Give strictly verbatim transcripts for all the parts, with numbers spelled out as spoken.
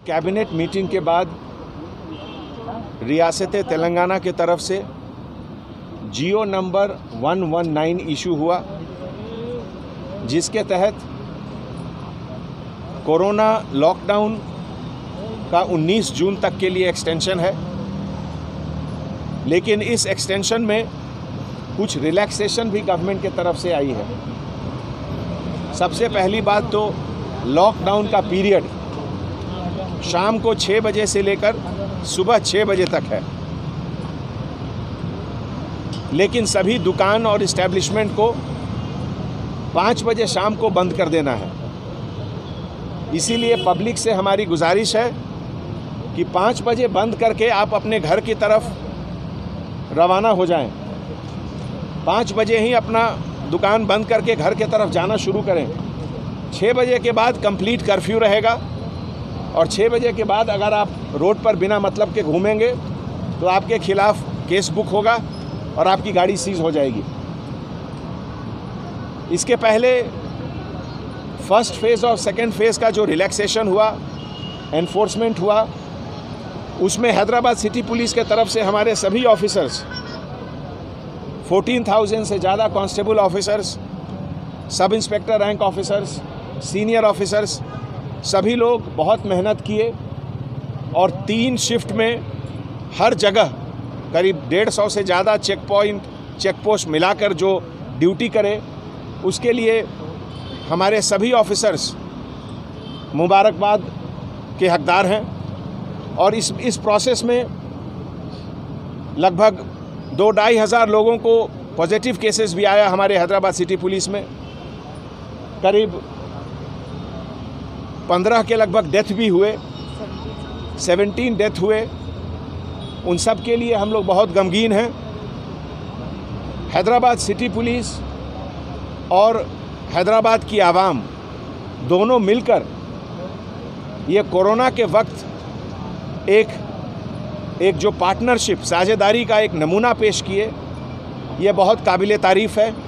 Cabinet meeting के बाद रियासत तेलंगाना की तरफ से जियो नंबर एक सौ उन्नीस इशू हुआ, जिसके तहत कोरोना लॉकडाउन का उन्नीस जून तक के लिए एक्सटेंशन है। लेकिन इस एक्सटेंशन में कुछ रिलैक्सेशन भी गवर्नमेंट की तरफ से आई है। सबसे पहली बात तो लॉकडाउन का पीरियड शाम को छः बजे से लेकर सुबह छः बजे तक है, लेकिन सभी दुकान और इस्टेब्लिशमेंट को पाँच बजे शाम को बंद कर देना है। इसीलिए पब्लिक से हमारी गुजारिश है कि पाँच बजे बंद करके आप अपने घर की तरफ रवाना हो जाएं। पाँच बजे ही अपना दुकान बंद करके घर की तरफ जाना शुरू करें। छः बजे के बाद कंप्लीट कर्फ्यू रहेगा और छः बजे के बाद अगर आप रोड पर बिना मतलब के घूमेंगे तो आपके खिलाफ केस बुक होगा और आपकी गाड़ी सीज हो जाएगी। इसके पहले फर्स्ट फेज़ और सेकेंड फेज़ का जो रिलैक्सेशन हुआ, एनफोर्समेंट हुआ, उसमें हैदराबाद सिटी पुलिस के तरफ से हमारे सभी ऑफिसर्स चौदह हज़ार से ज़्यादा constable officers, sub inspector rank officers, senior officers, सभी लोग बहुत मेहनत किए और तीन शिफ्ट में हर जगह करीब डेढ़ सौ से ज़्यादा चेक पॉइंट चेक पोस्ट मिलाकर जो ड्यूटी करे, उसके लिए हमारे सभी ऑफिसर्स मुबारकबाद के हकदार हैं। और इस इस प्रोसेस में लगभग दो ढाई हज़ार लोगों को पॉजिटिव केसेस भी आया हमारे हैदराबाद सिटी पुलिस में। करीब पंद्रह के लगभग डेथ भी हुए, सत्रह डेथ हुए। उन सब के लिए हम लोग बहुत गमगीन हैं। हैदराबाद सिटी पुलिस और हैदराबाद की आवाम दोनों मिलकर ये कोरोना के वक्त एक एक जो पार्टनरशिप, साझेदारी का एक नमूना पेश किए, ये बहुत काबिल तारीफ़ है।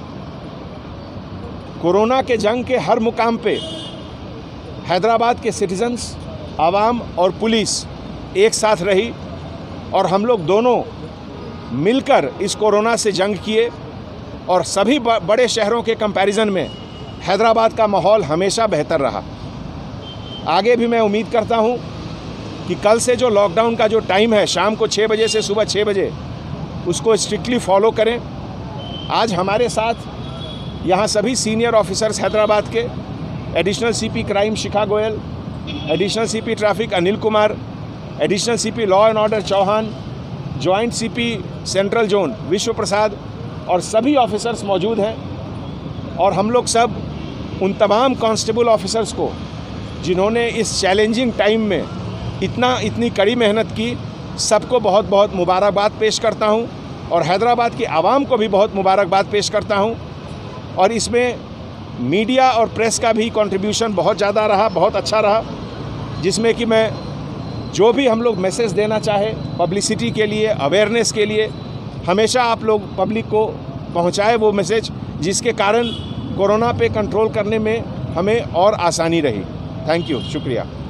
कोरोना के जंग के हर मुकाम पे हैदराबाद के सिटीजन्स, आवाम और पुलिस एक साथ रही और हम लोग दोनों मिलकर इस कोरोना से जंग किए। और सभी बड़े शहरों के कंपैरिजन में हैदराबाद का माहौल हमेशा बेहतर रहा। आगे भी मैं उम्मीद करता हूँ कि कल से जो लॉकडाउन का जो टाइम है, शाम को छः बजे से सुबह छः बजे, उसको स्ट्रिक्टली फॉलो करें। आज हमारे साथ यहाँ सभी सीनियर ऑफिसर्स हैदराबाद के, additional CP crime Shikha Goyal, additional CP traffic Anil Kumar, additional CP law and order Chauhan, joint CP central zone Vishwa Prasad और सभी ऑफिसर्स मौजूद हैं। और हम लोग सब उन तमाम कांस्टेबल ऑफिसर्स को जिन्होंने इस चैलेंजिंग टाइम में इतना इतनी कड़ी मेहनत की, सबको बहुत बहुत मुबारकबाद पेश करता हूं और हैदराबाद की आवाम को भी बहुत मुबारकबाद पेश करता हूं। और इसमें मीडिया और प्रेस का भी कंट्रीब्यूशन बहुत ज़्यादा रहा, बहुत अच्छा रहा, जिसमें कि मैं जो भी हम लोग मैसेज देना चाहे पब्लिसिटी के लिए, अवेयरनेस के लिए, हमेशा आप लोग पब्लिक को पहुंचाए वो मैसेज, जिसके कारण कोरोना पे कंट्रोल करने में हमें और आसानी रही। थैंक यू, शुक्रिया।